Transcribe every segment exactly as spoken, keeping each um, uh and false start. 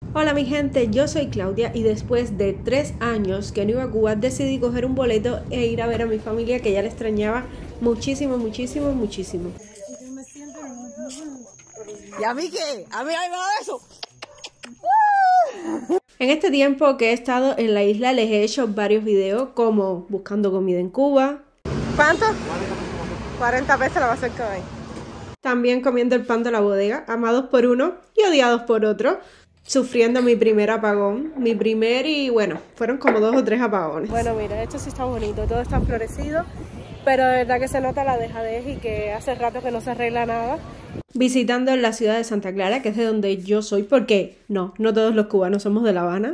Hola mi gente, yo soy Claudia y después de tres años que no iba a Cuba decidí coger un boleto e ir a ver a mi familia que ya la extrañaba muchísimo, muchísimo, muchísimo. ¿Y a mí qué? ¿A mí hay nada de eso? En este tiempo que he estado en la isla les he hecho varios videos como buscando comida en Cuba. ¿Cuánto? cuarenta pesos la va a hacer comer. También comiendo el pan de la bodega, amados por uno y odiados por otro. Sufriendo mi primer apagón, mi primer y bueno, fueron como dos o tres apagones. Bueno, mira, esto sí está bonito, todo está florecido, pero de verdad que se nota la dejadez y que hace rato que no se arregla nada. Visitando la ciudad de Santa Clara, que es de donde yo soy, porque no, no todos los cubanos somos de La Habana.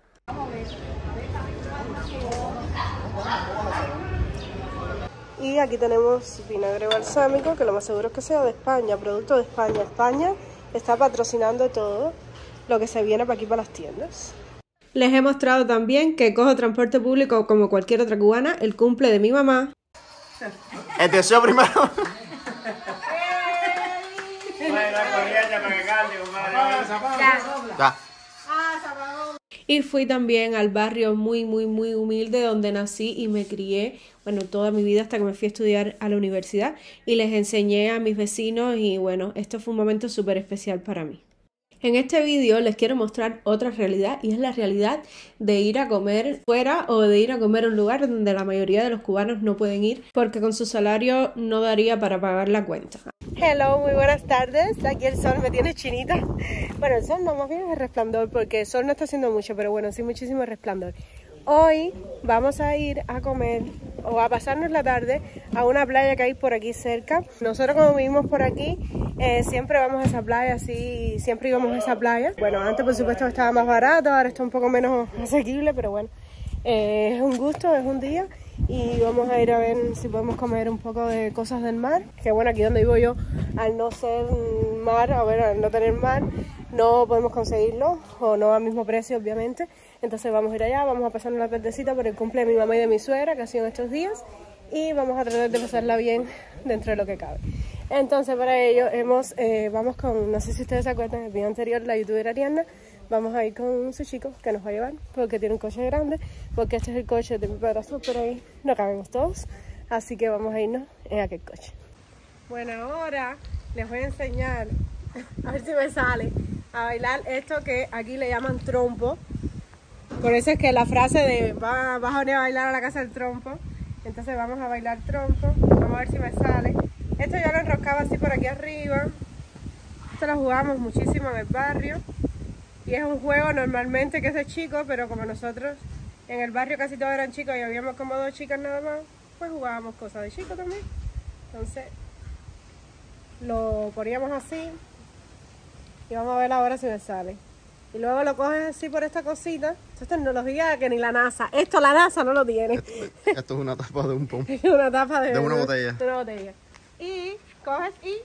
Y aquí tenemos vinagre balsámico, que lo más seguro es que sea de España, producto de España. España está patrocinando todo lo que se viene para aquí, para las tiendas. Les he mostrado también que cojo transporte público como cualquier otra cubana, el cumple de mi mamá. El deseo primero. Ya. Y fui también al barrio muy, muy, muy humilde donde nací y me crié, bueno, toda mi vida hasta que me fui a estudiar a la universidad. Y les enseñé a mis vecinos y bueno, esto fue un momento súper especial para mí. En este vídeo les quiero mostrar otra realidad y es la realidad de ir a comer fuera o de ir a comer a un lugar donde la mayoría de los cubanos no pueden ir porque con su salario no daría para pagar la cuenta. Hello, muy buenas tardes. Aquí el sol me tiene chinita. Bueno, el sol no, más bien es el resplandor porque el sol no está haciendo mucho, pero bueno, sí muchísimo resplandor. Hoy vamos a ir a comer o a pasarnos la tarde a una playa que hay por aquí cerca. Nosotros como vivimos por aquí, eh, siempre vamos a esa playa, sí, siempre íbamos a esa playa. Bueno, antes por supuesto estaba más barato, ahora está un poco menos asequible, pero bueno, eh, es un gusto, es un día. Y vamos a ir a ver si podemos comer un poco de cosas del mar. Que bueno, aquí donde vivo yo, al no ser mar, a ver, al no tener mar, no podemos conseguirlo, o no al mismo precio obviamente. Entonces vamos a ir allá, vamos a pasar una tardecita por el cumple de mi mamá y de mi suegra, que ha sido estos días, y vamos a tratar de pasarla bien dentro de lo que cabe. Entonces para ello hemos, eh, vamos con, no sé si ustedes se acuerdan, en el video anterior la youtuber Ariana, vamos a ir con su chico que nos va a llevar, porque tiene un coche grande, porque este es el coche de mi padrastro, pero ahí no cabemos todos, así que vamos a irnos en aquel coche. Bueno, ahora les voy a enseñar, a ver si me sale, a bailar esto que aquí le llaman trompo. Por eso es que la frase de va, vas a venir a bailar a la casa del trompo. Entonces vamos a bailar trompo. Vamos a ver si me sale. Esto yo lo enroscaba así por aquí arriba. Esto lo jugamos muchísimo en el barrio. Y es un juego normalmente que es de chicos, pero como nosotros en el barrio casi todos eran chicos y habíamos como dos chicas nada más, pues jugábamos cosas de chicos también. Entonces lo poníamos así. Y vamos a ver ahora si me sale. Y luego lo coges así por esta cosita. Esto es tecnología que ni la NASA. Esto la NASA no lo tiene. Esto, esto es una tapa de un pom. Es una tapa de, de una botella. De una botella. Y coges y...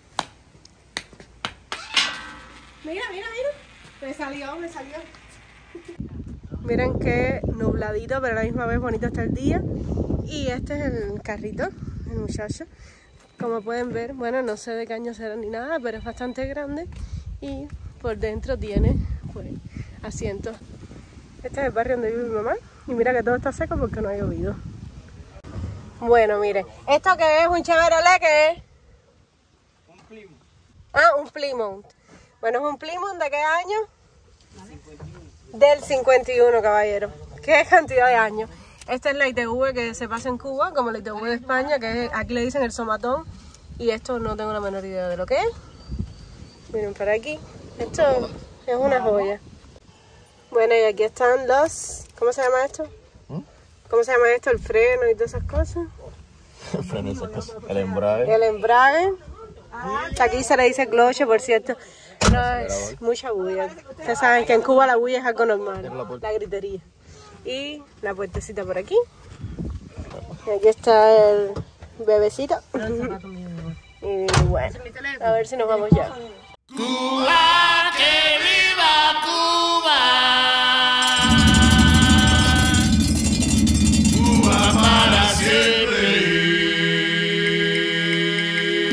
Mira, mira, mira. Me salió, me salió. Miren qué nubladito, pero a la misma vez bonito está el día. Y este es el carrito, el muchacho. Como pueden ver, bueno, no sé de qué año será ni nada, pero es bastante grande. Y por dentro tiene pues asientos. Este es el barrio donde vive mi mamá. Y mira que todo está seco porque no ha llovido. Bueno, miren. ¿Esto qué es? ¿Un Chevrolet qué es? Un Plymouth. Ah, un Plymouth. Bueno, ¿es un Plymouth de qué año? cincuenta y uno. Del cincuenta y uno, caballero. ¿Qué cantidad de años? Esta es la I T V que se pasa en Cuba, como la I T V de España, que es, aquí le dicen el somatón. Y esto no tengo la menor idea de lo que es. Miren por aquí. Esto es una joya. Bueno, y aquí están los... ¿Cómo se llama esto? ¿Mm? ¿Cómo se llama esto? El freno y todas esas cosas. El freno y esas cosas. El embrague. El embrague. Aquí se le dice cloche, por cierto. No es mucha bulla. Ustedes saben que en Cuba la bulla es algo normal. La gritería. Y la puertecita por aquí. Y aquí está el bebecito. Y bueno, a ver si nos vamos ya. Cuba, que viva Cuba. Cuba para siempre.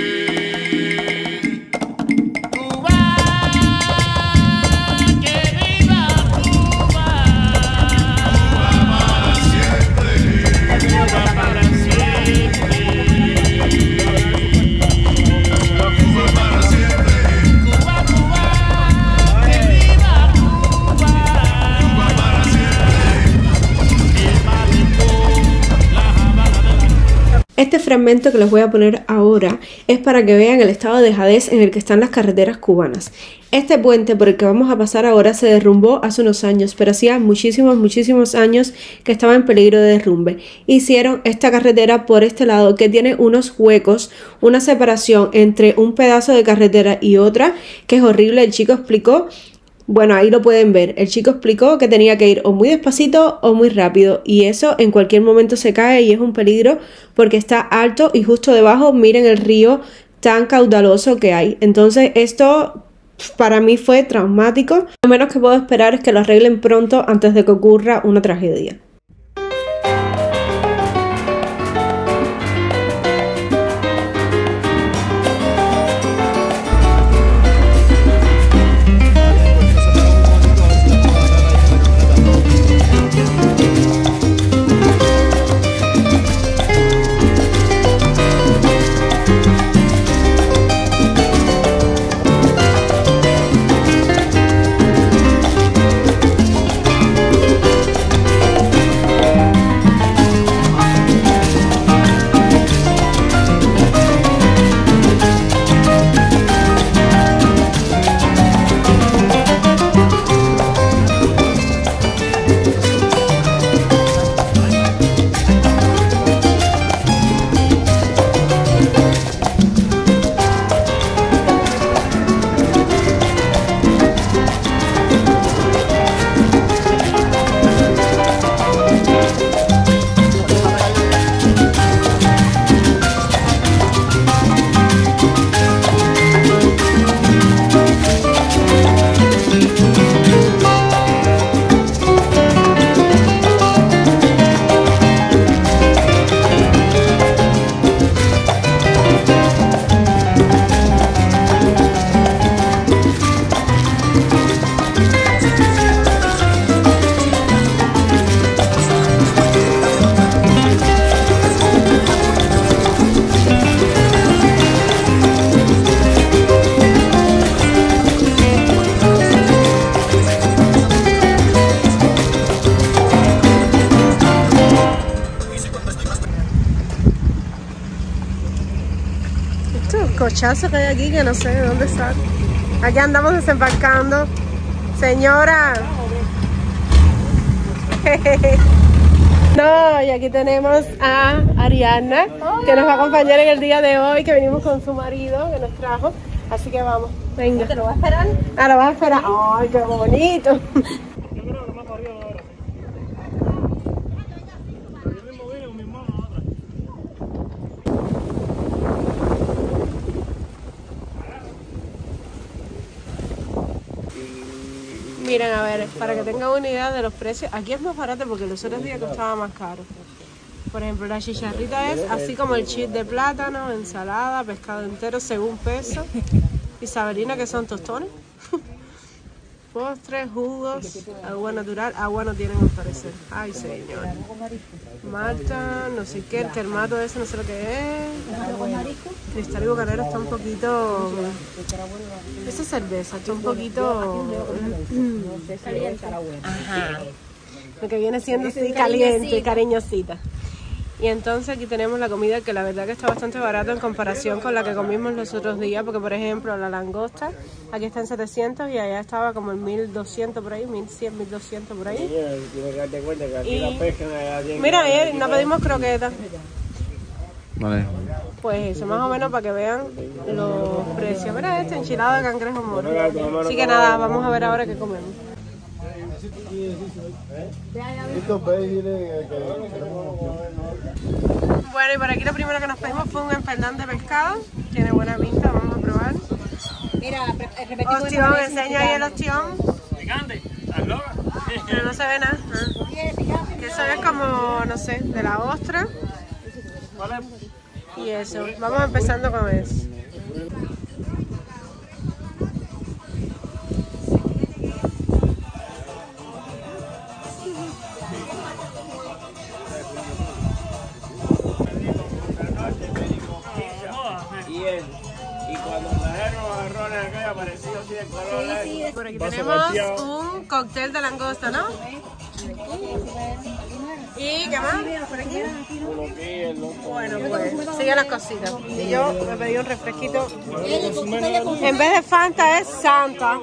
Cuba, que viva. fragmento que les voy a poner ahora es para que vean el estado de dejadez en el que están las carreteras cubanas. Este puente por el que vamos a pasar ahora se derrumbó hace unos años, pero hacía muchísimos, muchísimos años que estaba en peligro de derrumbe. Hicieron esta carretera por este lado que tiene unos huecos, una separación entre un pedazo de carretera y otra, que es horrible. El chico explicó, bueno, ahí lo pueden ver, el chico explicó que tenía que ir o muy despacito o muy rápido, y eso en cualquier momento se cae y es un peligro porque está alto y justo debajo miren el río tan caudaloso que hay. Entonces esto para mí fue traumático. Lo menos que puedo esperar es que lo arreglen pronto antes de que ocurra una tragedia. Cochazo que hay aquí que no sé de dónde están. Aquí andamos desembarcando. Señora. No, y aquí tenemos a Ariana, que nos va a acompañar en el día de hoy, que venimos con su marido, que nos trajo. Así que vamos, venga. ¿Te lo vas a esperar? Ah, lo vas a esperar. Ay, qué bonito. Miren, a ver, para que tengan una idea de los precios, aquí es más barato porque los otros días costaba más caro. Por ejemplo, la chicharrita es así como el chip de plátano, ensalada, pescado entero según peso, y saberina, que son tostones, postres, jugos, agua natural, agua no tienen al parecer. Ay, señor. Malta, no sé qué, el termato ese, no sé lo que es. Cristal y Bucanero está un poquito... Esa cerveza está un poquito... Ajá. Lo que viene siendo así caliente, cariñosita. Y entonces aquí tenemos la comida, que la verdad que está bastante barato en comparación con la que comimos los otros días, porque por ejemplo la langosta aquí está en setecientos y allá estaba como en mil doscientos por ahí, mil cien, mil doscientos por ahí. Y mira, ayer no pedimos croquetas. Vale. Pues eso, más o menos para que vean los precios. Mira este enchilado de cangrejo moro. Así que nada, vamos a ver ahora qué comemos. Bueno, y por aquí lo primero que nos pedimos fue un empernán de pescado. Tiene buena pinta, vamos a probar. Mira, ostión, enseña ahí el ostión. Pero no se ve nada. ¿Ah? Eso es como, no sé, de la ostra. Y eso, vamos empezando con eso. Y cuando trajeron los arrones acá apareció así de color. Sí, sí. Por aquí tenemos un cóctel de langosta, ¿no? ¿Y qué más? ¿Por aquí? Uno aquí, el otro. Bueno, pues sigue las cositas. Y yo me pedí un refresquito. En vez de Fanta es Santa.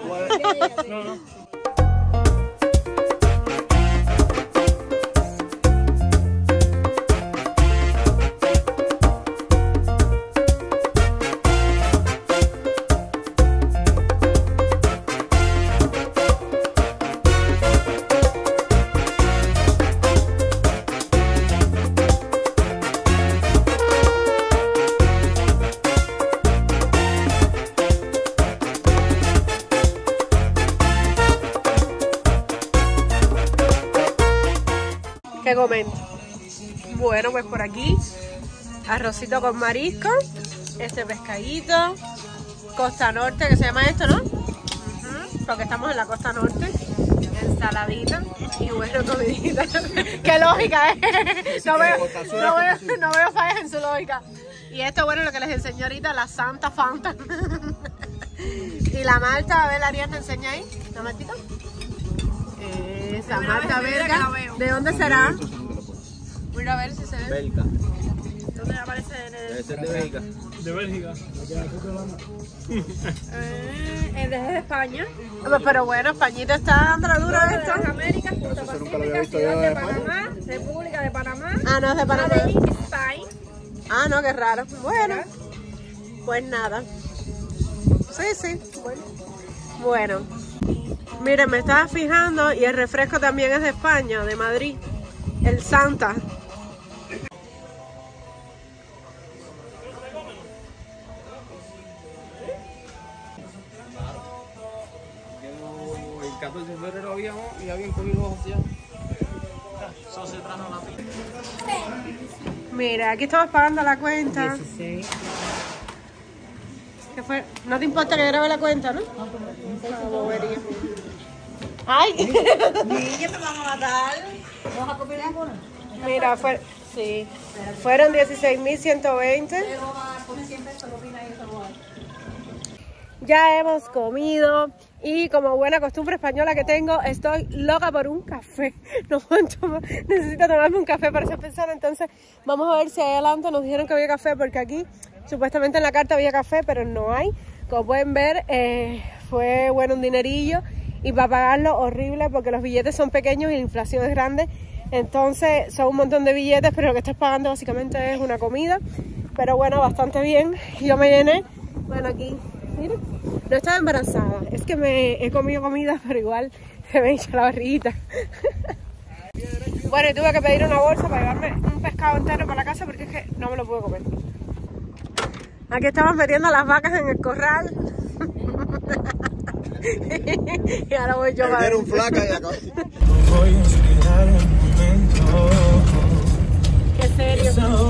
¿Qué comen? Bueno, pues por aquí arrocito con marisco, este pescadito, costa norte, que se llama esto, ¿no? Uh-huh, porque estamos en la costa norte, ensaladita y bueno, comidita. ¡Qué lógica, eh! No veo, no veo, no veo fallas en su lógica. Y esto, bueno, lo que les enseñé ahorita, la Santa Fanta. Y la malta, a ver, Ariel, ¿te enseña ahí? ¿La maltita? Esa malta belga. ¿De dónde será? Voy a ver si se ve. Belga. ¿Dónde aparece en el...? Debe ser de Bélgica. De Bélgica. Eh, es de España. Pero, pero bueno, Españita está dando la dura esto. De las Américas, Punta Pacífica, Ciudad de Panamá, República de Panamá. Ah, no, es de Panamá. Made in Spain. Ah, no, qué raro. Bueno, pues nada. Sí, sí. Bueno. Bueno. Miren, me estaba fijando y el refresco también es de España, de Madrid. El Santa. El catorce de febrero habíamos y habían comido hacia. Eso se trajo la pila. Mira, aquí estamos pagando la cuenta. dieciséis. ¿Qué fue? No te importa que grabe la cuenta, ¿no? Ah, bobería. ¡Ay! Niña, te van a matar. ¿Vas a comer alguna? Mira, fue, sí. Fueron dieciséis mil ciento veinte. Ya hemos comido y como buena costumbre española que tengo, estoy loca por un café. No aguanto más. Necesito tomarme un café para esa persona. Entonces vamos a ver si ahí adelante nos dijeron que había café, porque aquí supuestamente en la carta había café, pero no hay. Como pueden ver, eh, fue bueno un dinerillo y para pagarlo horrible porque los billetes son pequeños y la inflación es grande. Entonces son un montón de billetes, pero lo que estás pagando básicamente es una comida. Pero bueno, bastante bien. Yo me llené. Bueno, aquí, miren, no estaba embarazada. Es que me he comido comida, pero igual se me hincha la barriguita. Bueno, y tuve que pedir una bolsa para llevarme un pescado entero para la casa porque es que no me lo puedo comer. Aquí estamos metiendo a las vacas en el corral. Y ahora voy yo para... un flaca y acá. Qué serio.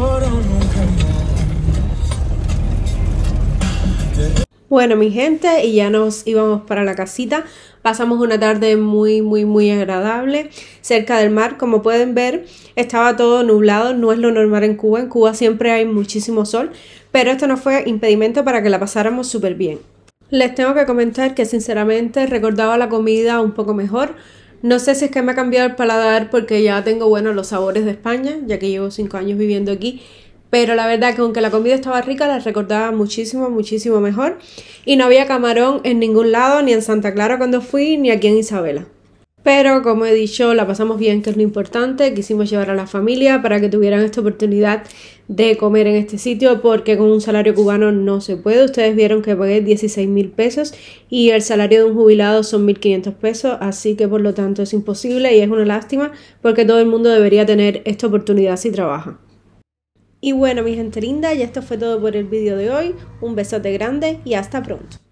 Bueno, mi gente, y ya nos íbamos para la casita. Pasamos una tarde muy, muy, muy agradable cerca del mar. Como pueden ver, estaba todo nublado, no es lo normal en Cuba. En Cuba siempre hay muchísimo sol, pero esto no fue impedimento para que la pasáramos súper bien. Les tengo que comentar que sinceramente recordaba la comida un poco mejor. No sé si es que me ha cambiado el paladar porque ya tengo, bueno, los sabores de España, ya que llevo cinco años viviendo aquí. Pero la verdad que aunque la comida estaba rica, la recordaba muchísimo, muchísimo mejor. Y no había camarón en ningún lado, ni en Santa Clara cuando fui, ni aquí en Isabela. Pero como he dicho, la pasamos bien, que es lo importante. Quisimos llevar a la familia para que tuvieran esta oportunidad de comer en este sitio, porque con un salario cubano no se puede. Ustedes vieron que pagué dieciséis mil pesos y el salario de un jubilado son mil quinientos pesos, así que por lo tanto es imposible y es una lástima porque todo el mundo debería tener esta oportunidad si trabaja. Y bueno, mi gente linda, ya esto fue todo por el vídeo de hoy. Un besote grande y hasta pronto.